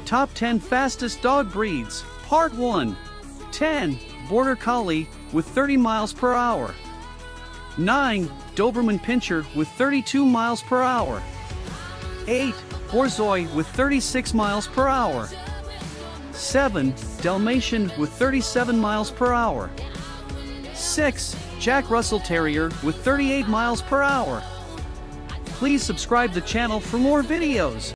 Top 10 Fastest Dog Breeds, Part 1. 10. Border Collie with 30 miles per hour. 9. Doberman Pinscher with 32 miles per hour. 8. Borzoi with 36 miles per hour. 7. Dalmatian with 37 miles per hour. 6. Jack Russell Terrier with 38 miles per hour. Please subscribe the channel for more videos.